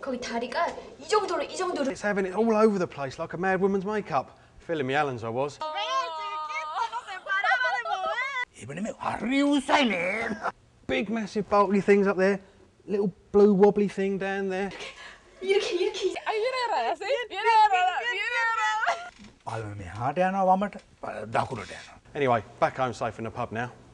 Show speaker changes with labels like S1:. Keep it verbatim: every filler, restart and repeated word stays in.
S1: 거기 다리가 이 정도로 이 정도로.
S2: It's having it all over the place like a mad woman's makeup. Filling me Allens, I was. Big, massive, bulky things up there. Little blue wobbly thing down there.
S1: 이렇게 이렇게.
S2: Anyway, back home safe in the pub now.